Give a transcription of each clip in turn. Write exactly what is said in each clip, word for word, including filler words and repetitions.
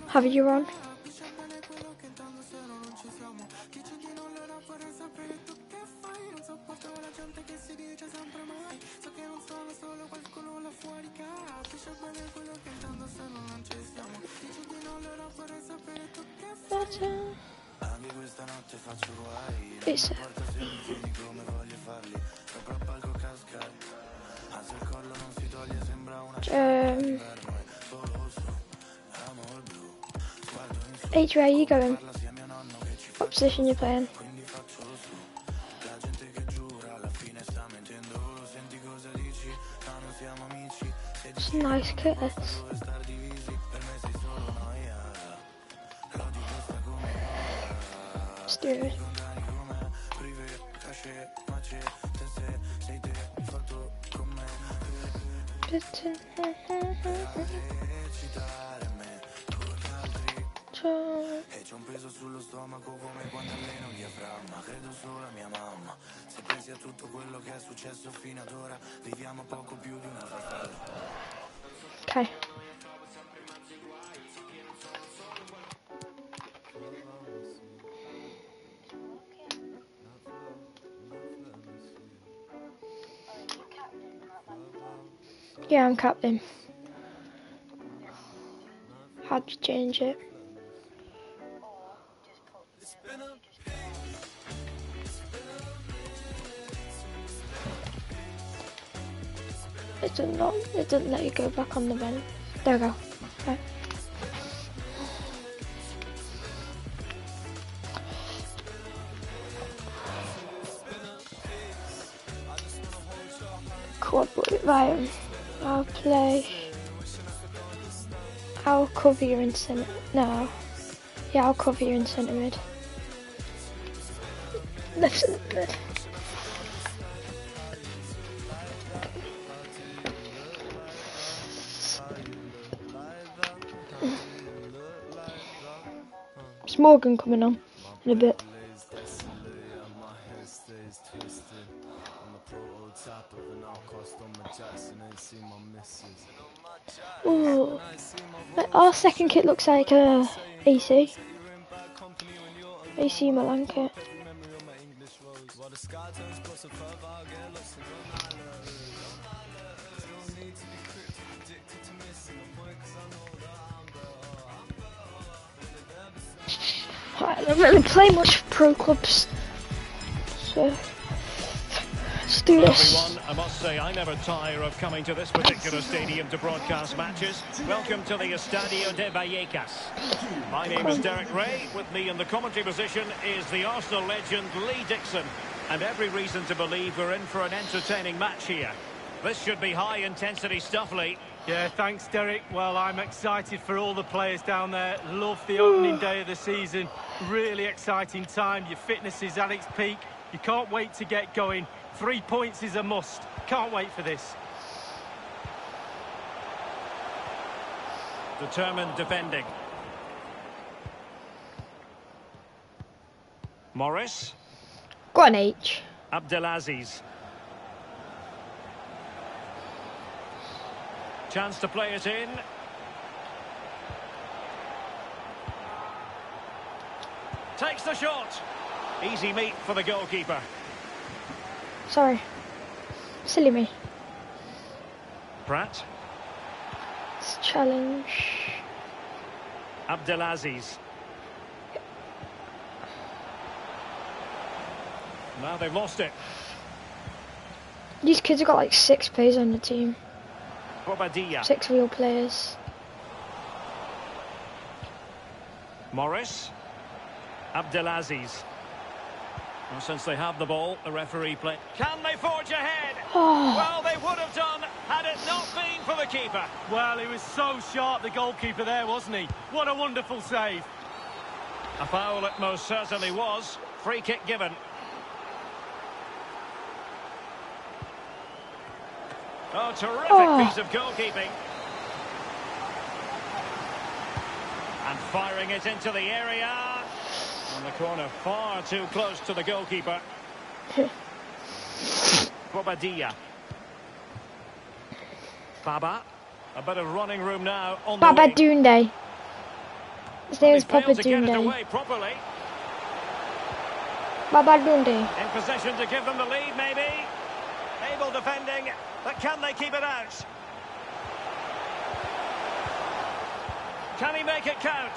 Have you on? It's um H, where are you going? What position you playing? It's a nice kit. Let's do it. E c'ho un peso sullo stomaco come quando alleno il diaframma. Credo solo a mia mamma. Se pensi a tutto quello che è successo fino ad ora, viviamo poco più di una frase. Okay. Yeah, I'm captain. How'd you change it? It doesn't not, it doesn't let you go back on the bench. There we go. Right. Quad boy, right. I'll play. I'll cover you in centre. No. Yeah, I'll cover you in centre mid. Left centre mid. Is Morgan coming on in a bit? Ooh. Our second kit looks like a A C. A C Milan kit. I don't really play much pro clubs, so let's do this. Everyone, I must say I never tire of coming to this particular stadium to broadcast matches. Welcome to the Estadio de Vallecas. My name is Derek Ray. With me in the commentary position is the Arsenal legend Lee Dixon. And every reason to believe we're in for an entertaining match here. This should be high-intensity stuff, Lee. Yeah, thanks, Derek. Well, I'm excited for all the players down there. Love the opening day of the season. Really exciting time. Your fitness is at its peak. You can't wait to get going. Three points is a must. Can't wait for this. Determined defending. Morris. Go on, H. Abdelaziz. Chance to play it in. Takes the shot. Easy meet for the goalkeeper. Sorry. Silly me. Pratt. It's a challenge. Abdelaziz. Now they've lost it. These kids have got like six players on the team. Bobadilla. Six real players. Morris. Abdelaziz. Well, since they have the ball, the referee play. Can they forge ahead? Oh. Well, they would have done had it not been for the keeper. Well, he was so sharp, the goalkeeper there, wasn't he? What a wonderful save. A foul it most certainly was. Free kick given. Oh, terrific Oh. piece of goalkeeping. And firing it into the area. And the corner far too close to the goalkeeper. Bobadilla. Baba. A bit of running room now on the Baba wing. Doonday. His name is He failed Papa to get it Doonday. away properly. Baba Doonday. In position to give them the lead, maybe. Able defending, but can they keep it out? Can he make it count?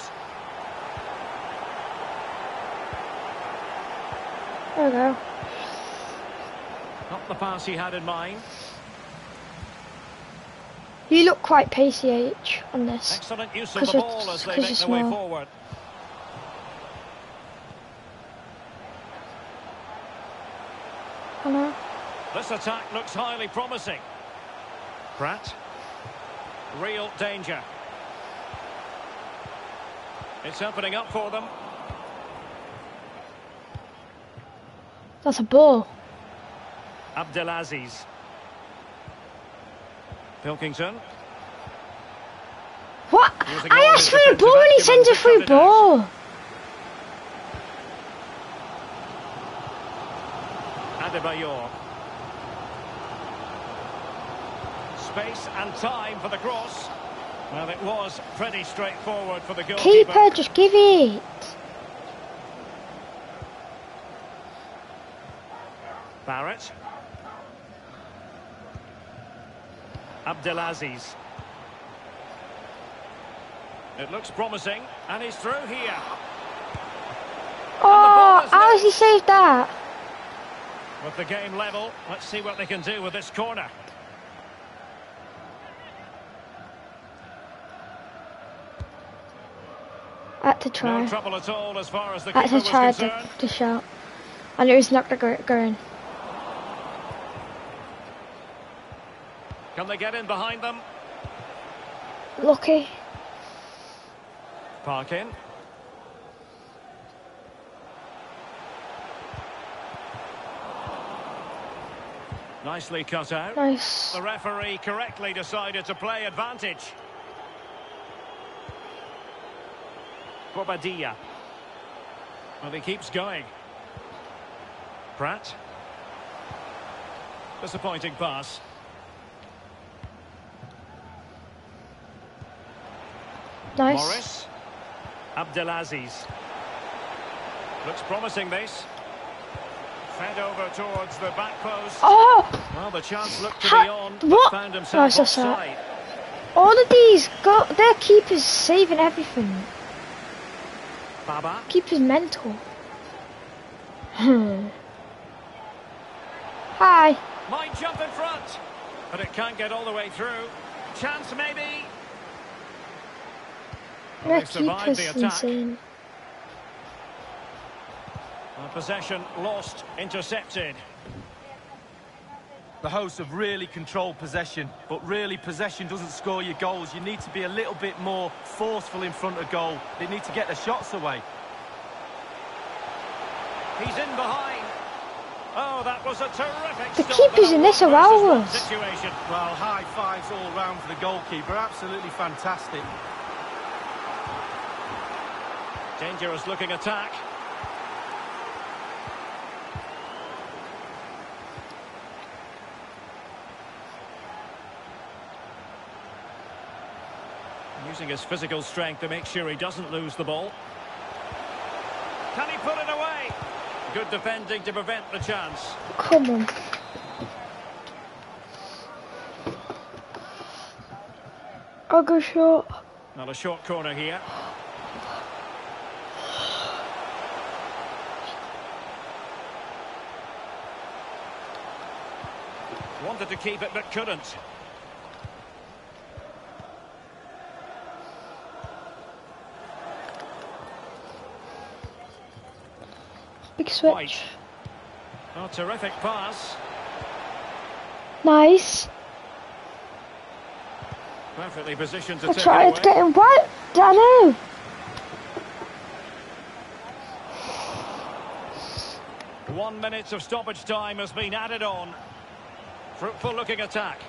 There we go. Not the pass he had in mind. You look quite pacey, H, on this. Excellent use of the ball as they make their way forward. I know. This attack looks highly promising. Pratt. Real danger. It's opening up for them. That's a ball. Abdelaziz. Pilkington. What? I asked for a ball and he sends a through ball. Adebayor. Space and time for the cross. Well, it was pretty straightforward for the goalkeeper. Keeper, just give it. Barrett. Abdelaziz. It looks promising, and he's through here. Oh, how has he saved that? With the game level, let's see what they can do with this corner. I had to try. No trouble at all as far as the I keeper had was to try concerned. to, to shout. I knew he's not going to go in. Can they get in behind them? Lucky. Parkin. Nicely cut out. Nice. The referee correctly decided to play advantage. Bobadilla. Well, he keeps going. Pratt. Disappointing pass. Nice. Morris. Abdelaziz. Looks promising, this. Fed over towards the back post. Oh! Well, the chance looked to Ha be on, but what? found No, himself it's just that. offside. All of these, go their keepers saving everything. Baba. Keeper's mental. Hmm. Hi. Might jump in front, but it can't get all the way through. Chance maybe. Well, Their they've survived keeper's the attack. insane. Well, possession lost, intercepted. The hosts have really controlled possession, but really possession doesn't score your goals. You need to be a little bit more forceful in front of goal. They need to get the shots away. He's in behind. Oh, that was a terrific The stop, keepers but a in this are one versus one ours. situation. Well, high fives all round for the goalkeeper. Absolutely fantastic. Dangerous looking attack. Using his physical strength to make sure he doesn't lose the ball. Can he put it away? Good defending to prevent the chance. Come on. I'll go short. Not a short corner here. Wanted to keep it but couldn't. Big switch. White. Oh, terrific pass. Nice. Perfectly positioned to I take tried it to away. get him right. I know. One minute of stoppage time has been added on. Fruitful looking attack.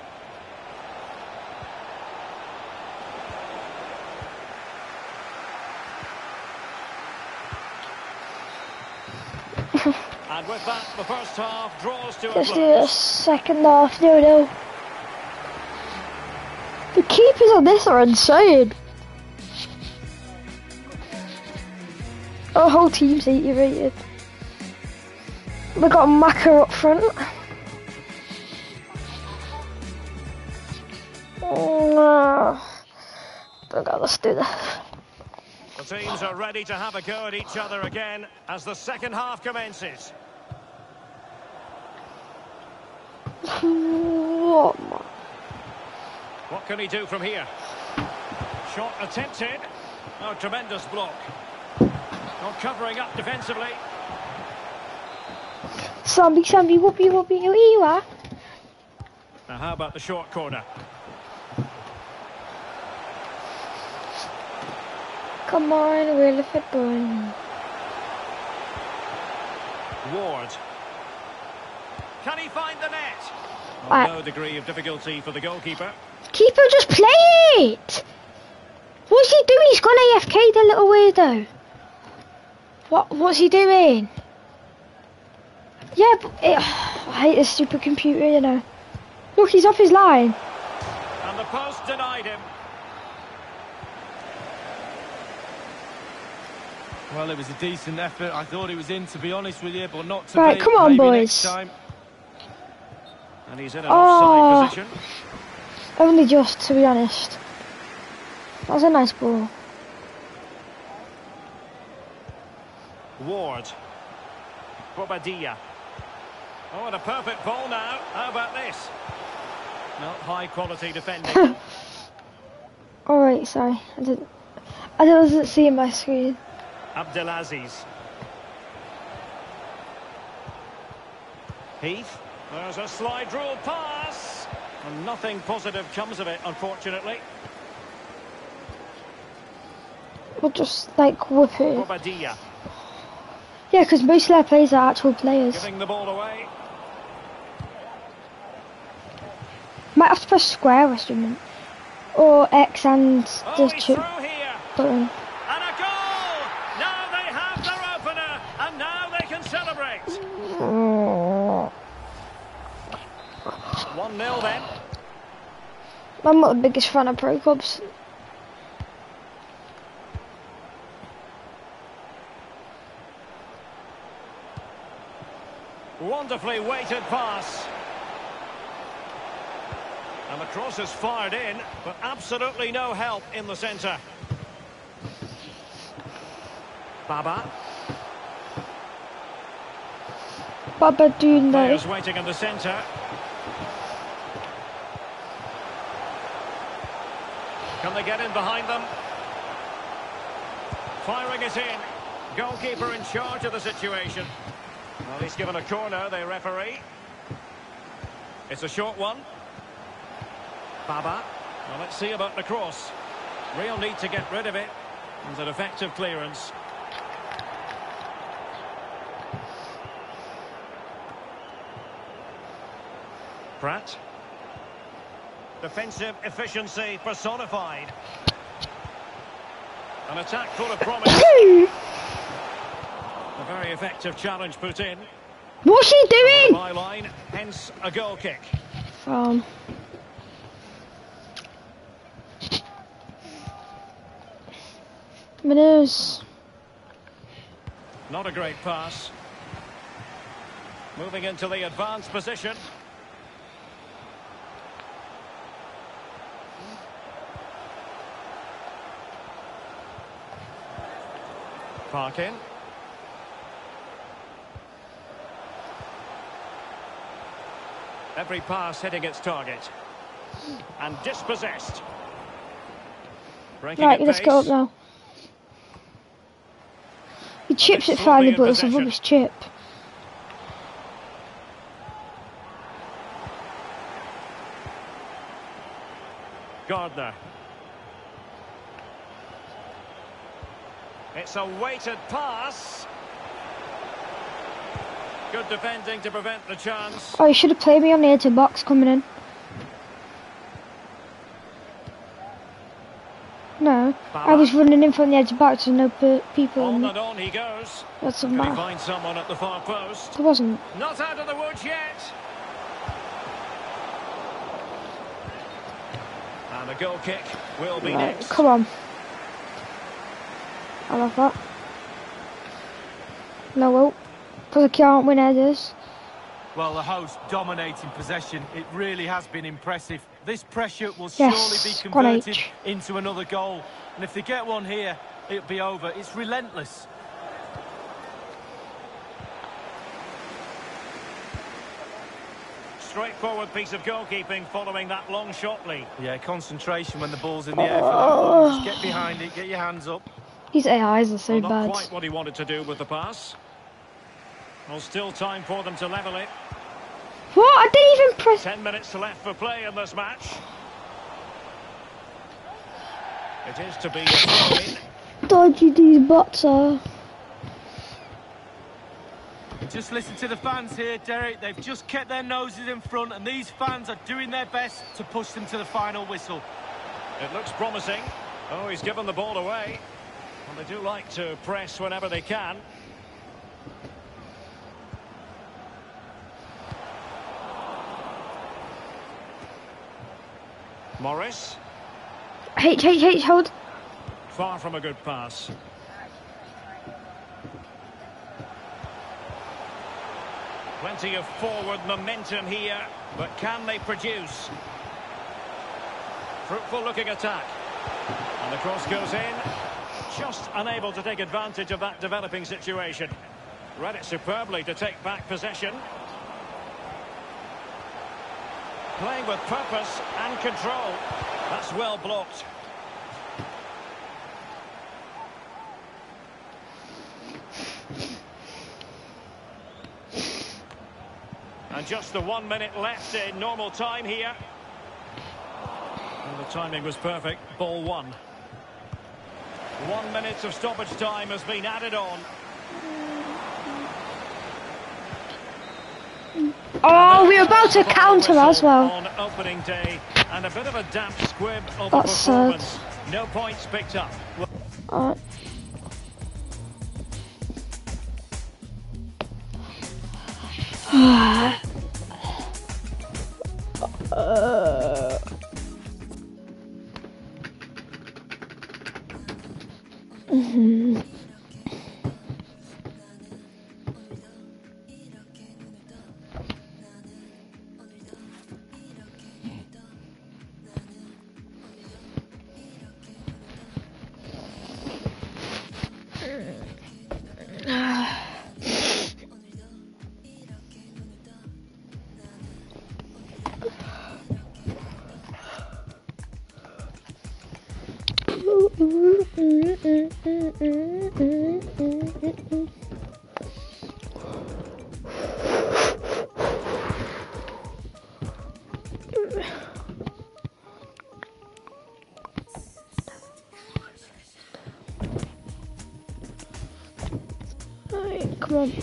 And with that, the first half draws to a Let's do close. a second half. No, no. The keepers on this are insane. Our whole team's eighty rated. We got Maka up front. Oh, okay, let's do this. The teams are ready to have a go at each other again as the second half commences. What? What can he do from here? Shot attempted. Oh, tremendous block. Not covering up defensively. Sambi, Sambi, whoopie, whoopie, here you are. Now how about the short corner? Come on, we're the fit boy. Ward. Can he find the net? Oh, Uh, no degree of difficulty for the goalkeeper. Keeper, just play it! What's he doing? He's gone A F K, the little weirdo. What? What's he doing? Yeah, but it, I hate this stupid computer, you know. Look, he's off his line. And the post denied him. Well, it was a decent effort. I thought he was in, to be honest with you, but not to Right, be. come on, Maybe boys. next time. And he's in an Oh. offside position. Only just, to be honest. That was a nice ball. Ward. Bobadilla. Oh, and a perfect ball now. How about this? Not high quality defending. Alright, sorry. I didn't I wasn't seeing my screen. Abdelaziz. Heath. There's a slide rule pass. And nothing positive comes of it, unfortunately. We'll just, like, whip it. Bobadilla. Yeah, because most of their players are actual players. Giving the ball away. Might have to press square or something. Or X and Oh, the he's chip through here. button. And a goal! Now they have their opener. And now they can celebrate. one nil then. I'm not the biggest fan of pro clubs. Wonderfully weighted pass. And the cross is fired in, but absolutely no help in the centre. Baba. Baba doing Players that. waiting in the centre. Can they get in behind them? Firing it in. Goalkeeper in charge of the situation. Well, he's given a corner, the referee. It's a short one. Baba. Well, let's see about the cross. Real need to get rid of it. And an effective clearance. Pratt. Defensive efficiency personified. An attack full of promise. A very effective challenge put in. What's he doing? Byline, hence a goal kick. Um. It is. Not a great pass. Moving into the advanced position. Parkin. Every pass hitting its target. And dispossessed. Breaking Right, at let's pace. go up now. He chips it finally, but it's a rubbish chip. Gardner. It's a weighted pass. Good defending to prevent the chance. Oh, you should have played me on the edge of the box coming in. No, I was running in from the edge of the box with no pe- people On in and it. on he goes. That doesn't Can he matter. find someone at the far post? There wasn't. Not out of the woods yet. And the goal kick will be Right, next. come on. I love that. No, well, because I can't win headers. Well, the host dominating possession. It really has been impressive. This pressure will Yes, surely be go on, converted H. into another goal. And if they get one here, it'll be over. It's relentless. Straightforward piece of goalkeeping following that long shot lead. Yeah, concentration when the ball's in the air for that one. Just get behind it, get your hands up. His A Is are so Well, not bad. quite what he wanted to do with the pass. Well, still time for them to level it. What? I didn't even press. Ten minutes left for play in this match. It is to be a throw-in. Dodgy these bots are. Just listen to the fans here, Derek. They've just kept their noses in front, and these fans are doing their best to push them to the final whistle. It looks promising. Oh, he's given the ball away. Well, they do like to press whenever they can. Morris. H, H, H, hold. Far from a good pass. Plenty of forward momentum here, but can they produce? Fruitful looking attack. And the cross goes in. Just unable to take advantage of that developing situation. Read it superbly to take back possession. Playing with purpose and control. That's well blocked. And just the one minute left in normal time here. And the timing was perfect. Ball one. One minute of stoppage time has been added on. Oh, we're about to counter as well. On opening day, and a bit of a damp squib of That's a performance. No points picked up. Uh, uh, mm-hmm. Right, come on.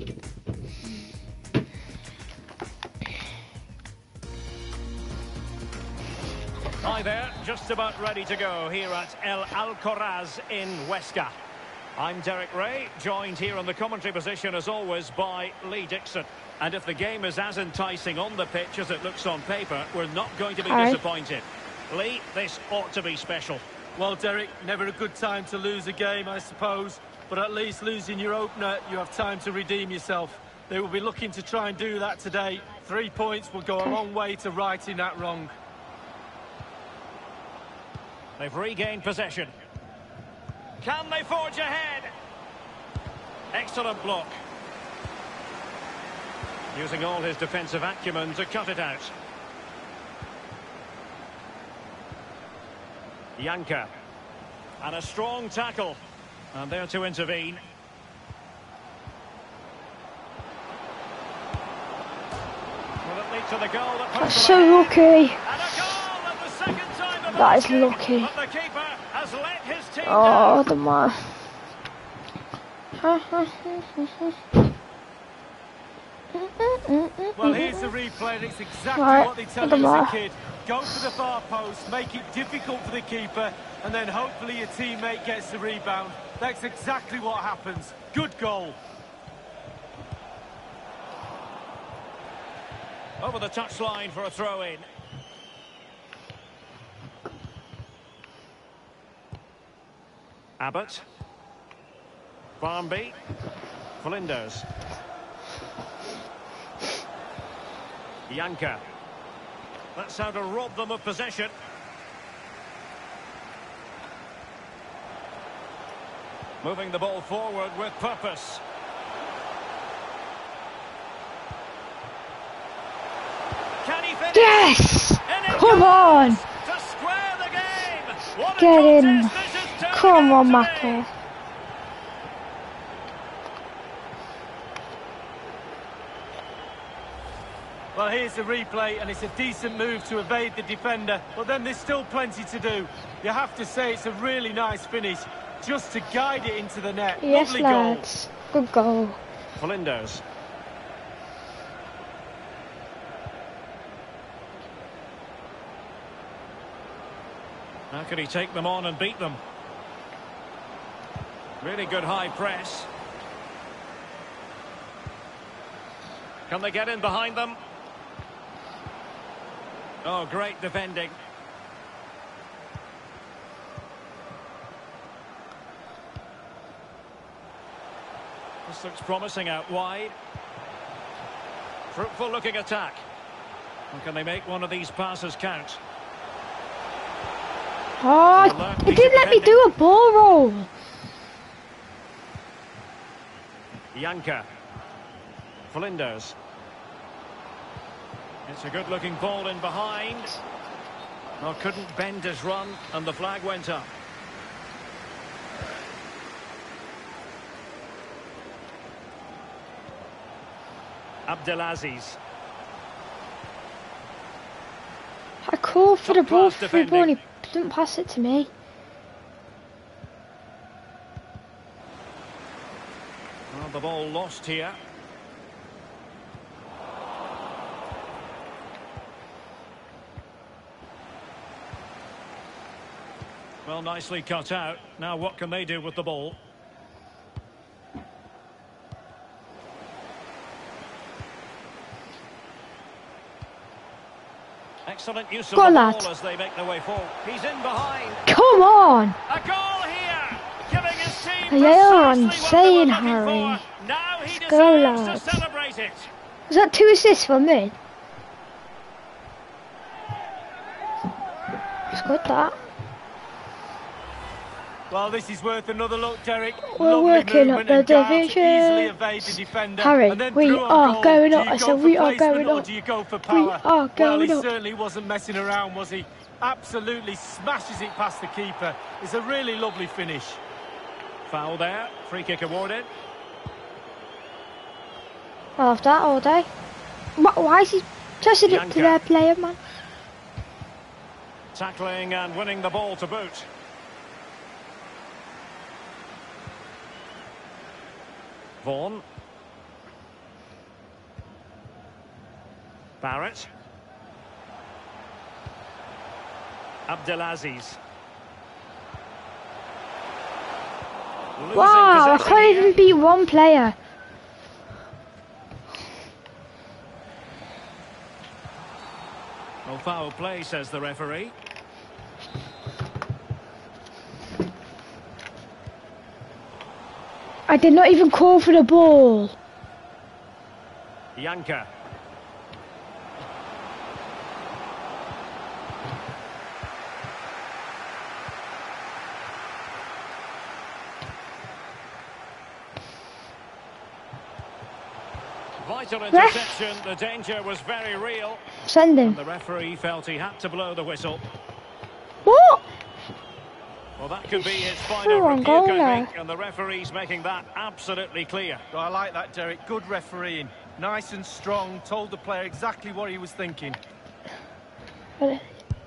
Hi there, just about ready to go here at El Alcoraz in Huesca. I'm Derek Ray, joined here in the commentary position as always by Lee Dixon. And if the game is as enticing on the pitch as it looks on paper, we're not going to be Hi. disappointed. Lee, this ought to be special. Well, Derek, never a good time to lose a game, I suppose. But at least losing your opener, you have time to redeem yourself. They will be looking to try and do that today. Three points will go a long way to righting that wrong. They've regained possession. Can they forge ahead? Excellent block. Using all his defensive acumen to cut it out. Janka. And a strong tackle. And there to intervene. Will it lead to the goal that puts That's them so ahead? lucky. And a goal at the second time of That is this game. lucky. But the keeper has let his team Oh, down. the man. Well, here's the replay, and it's exactly Right, what they tell the you as a mark. kid. Go for the far post, make it difficult for the keeper, and then hopefully your teammate gets the rebound. That's exactly what happens. Good goal. Over the touchline for a throw-in. Abbott. Barnby. Flinders. Janka. That's how to rob them of possession. Moving the ball forward with purpose. Can he finish? Yes! Come on! To square the game! What a Get in. contest this is turning Come out on, to be. Maka. Well, here's the replay, and it's a decent move to evade the defender, but then there's still plenty to do. You have to say it's a really nice finish, just to guide it into the net. Yes, Lovely lads. Good goal. Flinders. How can he take them on and beat them? Really good high press. Can they get in behind them? Oh, great defending. This looks promising out wide. Fruitful looking attack. And can they make one of these passes count? Oh, it didn't let me do a ball roll. Janka. Flinders. It's a good looking ball in behind. Well, couldn't bend his run and the flag went up. Abdelaziz. I called for the Top ball class through ball and he defending. didn't pass it to me. Well, the ball lost here. Well, nicely cut out. Now what can they do with the ball? Excellent use of Go the on, ball lad. as they make their way forward. He's in behind. Come on! A goal here, giving his team They are precisely insane, what they were looking Harry. for. Now he Let's go, deserves lads. to celebrate it. Was that two assists from me? It's good that. Well, this is worth another look, Derek. We're Lovely working up movement the and guile to division. easily evade the defender. Harry, and then we through on are goal. going Do up. you I go said for we are placement going or up. do you go for We power? are Well, going he up. certainly wasn't messing around, was he? Absolutely smashes it past the keeper. It's a really lovely finish. Foul there. Free kick awarded. I'll have that all day. Wh- Why is he touching it Janka. to their player, man? Tackling and winning the ball to boot. Vaughan. Barrett. Abdelaziz. Losing Wow, I possession can't here. even beat one player. Well, foul play, says the referee. I did not even call for the ball. Janka. Vital interception. The danger was very real. Send And him. the referee felt he had to blow the whistle. What? Well, that could be his final Oh, on rebuke, goal I there. think. And the referee's making that absolutely clear. Well, I like that, Derek. Good refereeing. Nice and strong. Told the player exactly what he was thinking. And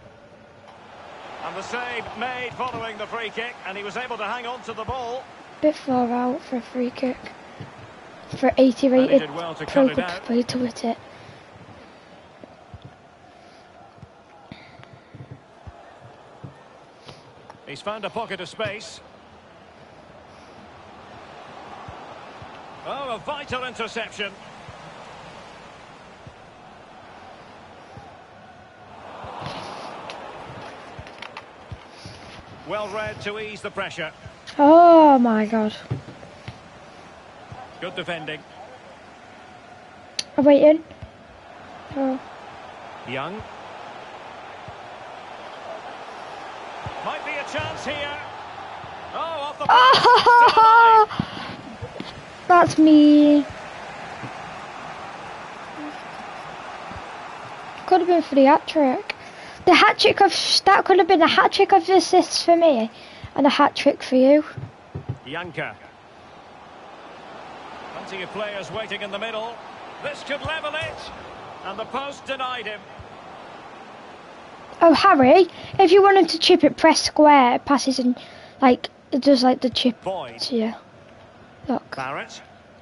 the save made following the free kick. And he was able to hang on to the ball. Bit far out for a free kick. For eighty And he rated did well to pro cut it out. play to hit it. He's found a pocket of space. Oh, a vital interception. Well read to ease the pressure. Oh my god. Good defending. I'm waiting. Oh. Young. Might be a chance here. Oh, off the Oh, that's me. Could have been for the hat trick. The hat trick of that could have been a hat trick of assists for me, and a hat trick for you. Janka. Plenty of players waiting in the middle. This could level it, and the post denied him. Oh, Harry, if you wanted to chip it, press square. It passes and like it does like the chip. Boyd. So, yeah. Look. Barrett.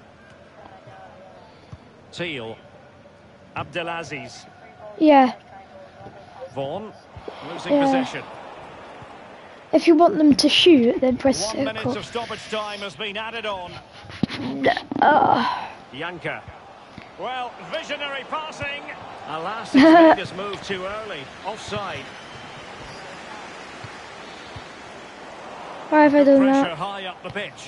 Teal. Abdelaziz. Yeah. Vaughan. Losing Yeah. possession. If you want them to shoot, then press One circle. minute of stoppage time has been added on. Uh, Janka. Well, visionary passing. Alas, he's made his move too early. Offside. why have I done Pressure that? high up the pitch.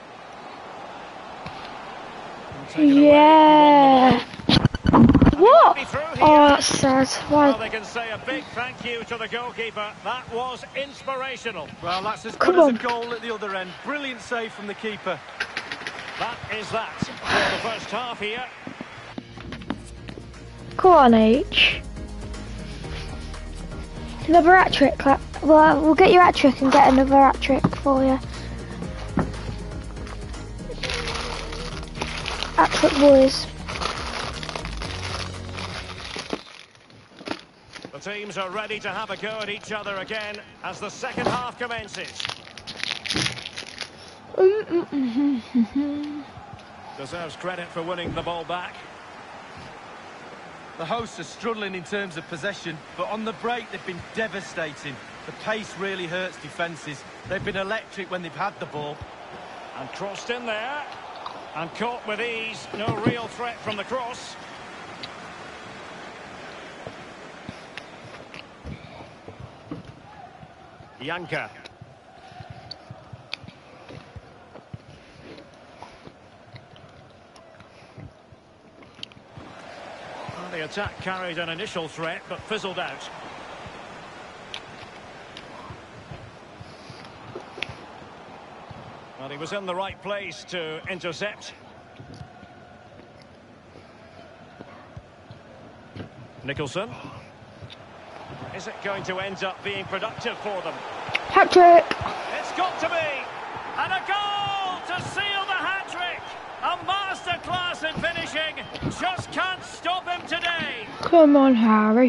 And taken away. Yeah. What? Be through here. Oh, that's sad. Well, Why? they can say a big thank you to the goalkeeper. That was inspirational. Well, that's as Come good on. as a goal at the other end. Brilliant save from the keeper. That is that for the first half here. Go on, H. Another hat trick. like- Well, we'll get your hat trick and get another hat trick for you. Hat trick boys. The teams are ready to have a go at each other again as the second half commences. Deserves credit for winning the ball back. The hosts are struggling in terms of possession, but on the break they've been devastating. The pace really hurts defences. They've been electric when they've had the ball. And crossed in there. And caught with ease. No real threat from the cross. Janka. Well, the attack carried an initial threat, but fizzled out. Well, he was in the right place to intercept. Nicholson. Is it going to end up being productive for them? Hat trick. It's got to be! And a goal to seal the hat-trick! A masterclass in finishing! Just can't stop him today! Come on, Harry.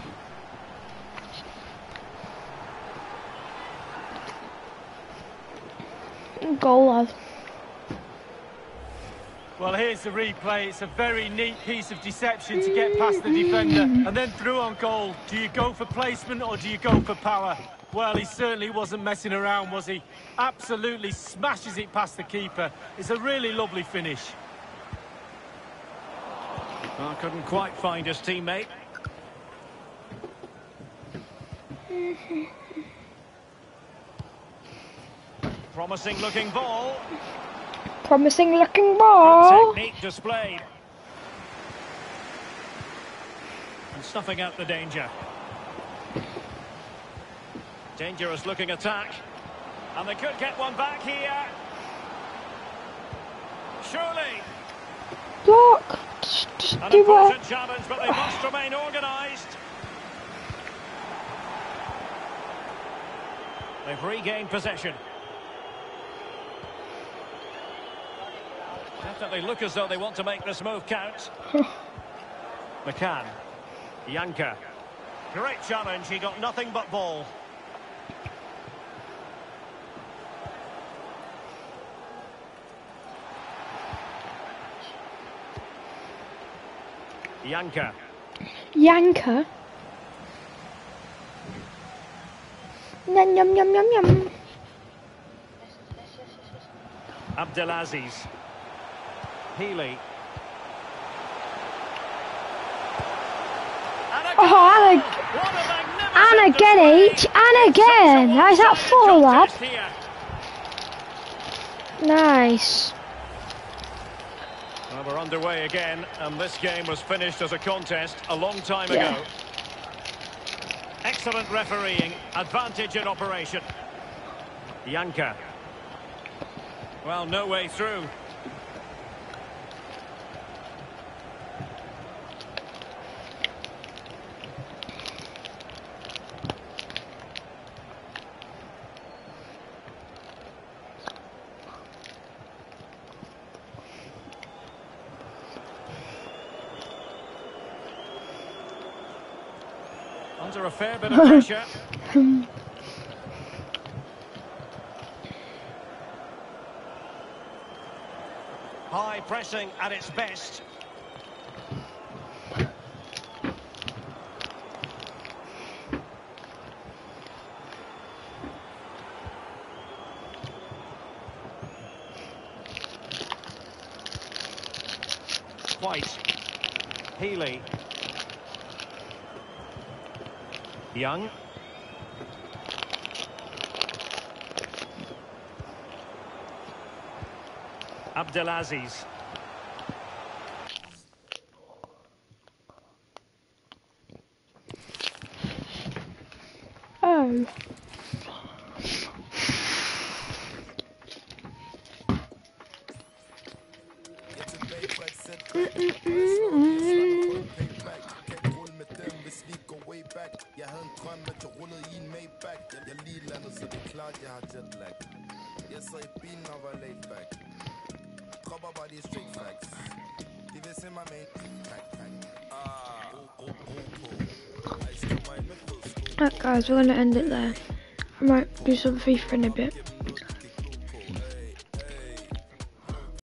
Goal, lad. Well, here's the replay. It's a very neat piece of deception to get past the defender and then through on goal. Do you go for placement or do you go for power? Well, he certainly wasn't messing around, was he? Absolutely smashes it past the keeper. It's a really lovely finish. Well, couldn't quite find his teammate. Promising looking ball. Promising looking Good ball. technique displayed. And snuffing out the danger. Dangerous looking attack. And they could get one back here. Surely. Look. Just, just An do important it. challenge, but they must remain organised. They've regained possession. Definitely look as though they want to make this move count. McCann. Janka. Great challenge, he got nothing but ball. Janka. Yanker. Yum yum yum yum yum. Abdelaziz. Healy. And Oh, and, a, and again, H, and again. How's that for, lad? Nice. we're underway again, and this game was finished as a contest a long time Yeah. ago. Excellent refereeing, advantage in operation. Yanka. Well, no way through. Under a fair bit of pressure. High pressing at its best. White. Healy. Young. Abdelaziz. Oh. Right guys, we're going to end it there. I might do some FIFA in a bit.